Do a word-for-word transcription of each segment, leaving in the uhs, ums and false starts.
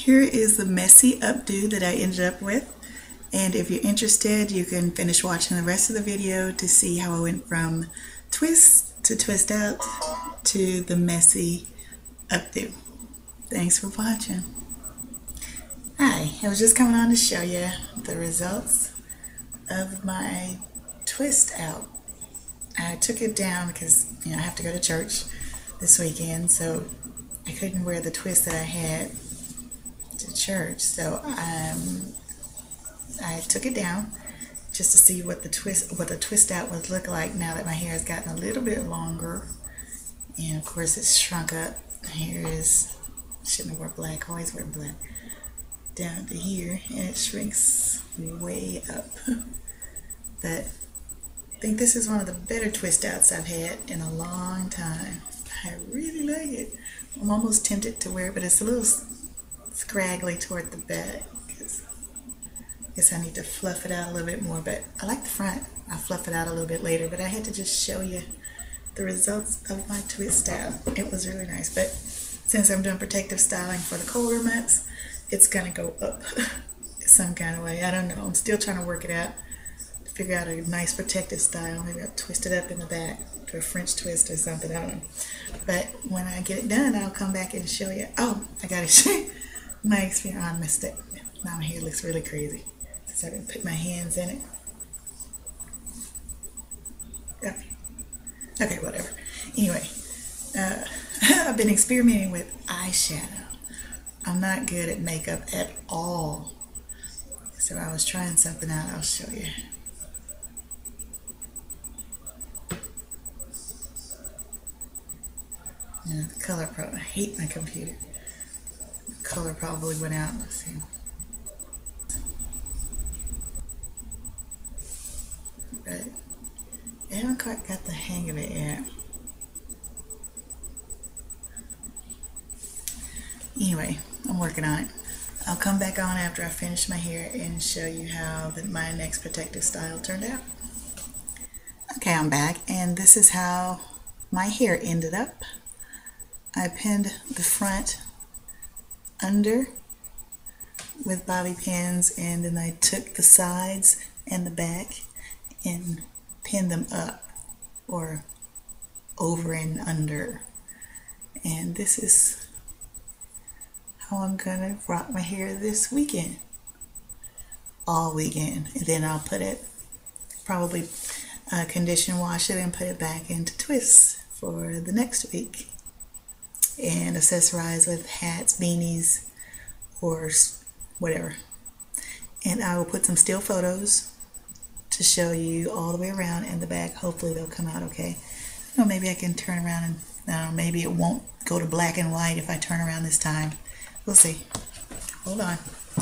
Here is the messy updo that I ended up with. And if you're interested, you can finish watching the rest of the video to see how I went from twist to twist out to the messy updo. Thanks for watching. Hi, I was just coming on to show you the results of my twist out. I took it down because, you know, I have to go to church this weekend, so I couldn't wear the twist that I had to church. So um, I took it down just to see what the twist what the twist out would look like now that my hair has gotten a little bit longer, and of course it's shrunk up. Here is, shouldn't have worn black, always wear black, down to here, and it shrinks way up. But I think this is one of the better twist outs I've had in a long time. I really like it. I'm almost tempted to wear it, but it's a little scraggly toward the back. I guess I need to fluff it out a little bit more, but I like the front. I'll fluff it out a little bit later, but I had to just show you the results of my twist out. It was really nice, but since I'm doing protective styling for the colder months, it's gonna go up some kind of way. I don't know. I'm still trying to work it out. Figure out a nice protective style. Maybe I'll twist it up in the back to a French twist or something. I don't know. But when I get it done, I'll come back and show you. Oh, I got to show you my experience. I missed it. Now my hair looks really crazy since I didn't put my hands in it. Okay, okay, whatever. Anyway, uh, I've been experimenting with eyeshadow. I'm not good at makeup at all. So I was trying something out. I'll show you. Yeah, the color probably, I hate my computer. The color probably went out. Let's see. But I haven't quite got the hang of it yet. Anyway, I'm working on it. I'll come back on after I finish my hair and show you how the, my next protective style turned out. Okay, I'm back, and this is how my hair ended up. I pinned the front under with bobby pins, and then I took the sides and the back and pinned them up, or over and under. And this is how I'm gonna rock my hair this weekend, all weekend. And then I'll put it, probably uh, condition wash it and put it back into twists for the next week, and accessorize with hats, beanies, or whatever. And I will put some still photos to show you all the way around in the back. Hopefully they'll come out okay. Or maybe I can turn around and, I don't know, maybe it won't go to black and white if I turn around this time. We'll see. Hold on.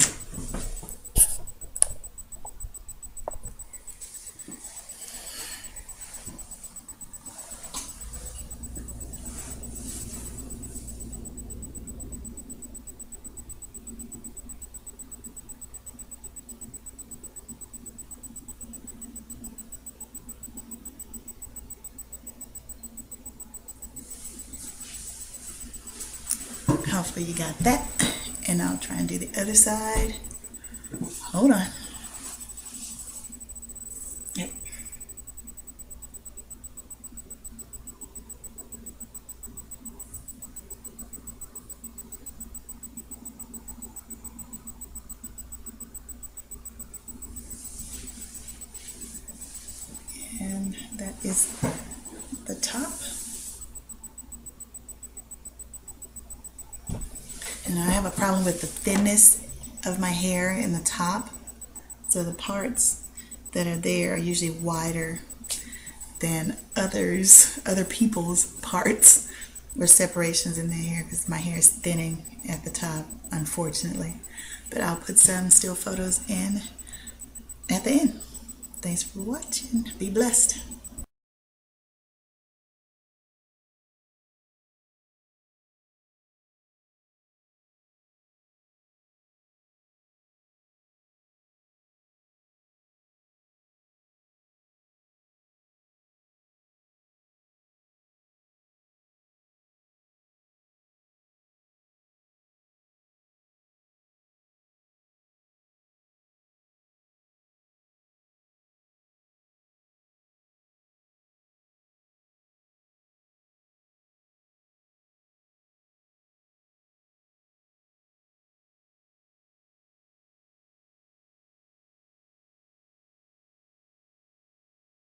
Hopefully you got that, and I'll try and do the other side. Hold on. Yep. And that is the top. And I have a problem with the thinness of my hair in the top. So the parts that are there are usually wider than others, other people's parts or separations in their hair, because my hair is thinning at the top, unfortunately. But I'll put some still photos in at the end. Thanks for watching. Be blessed.